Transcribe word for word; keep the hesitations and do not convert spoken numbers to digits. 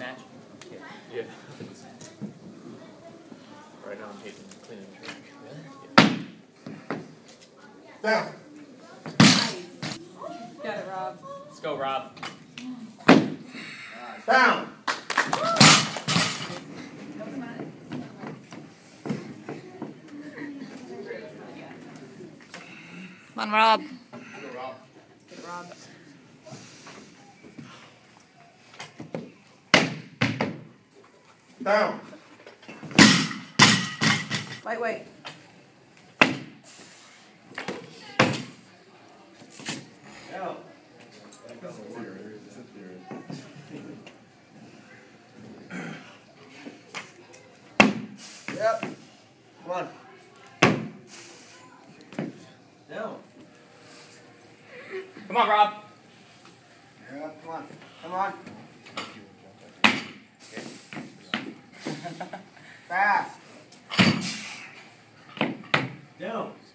snatch? Yeah. Right now I'm hating cleaning the trash. Really? Yeah. Down. Got it, Rob. Let's go, Rob. Down. Come on, Rob. Go, Rob. Good, Rob. Down. Lightweight. Down. Yep. Come on. Down. Come on, Rob. Yep. Come on. Come on. Fast. Down.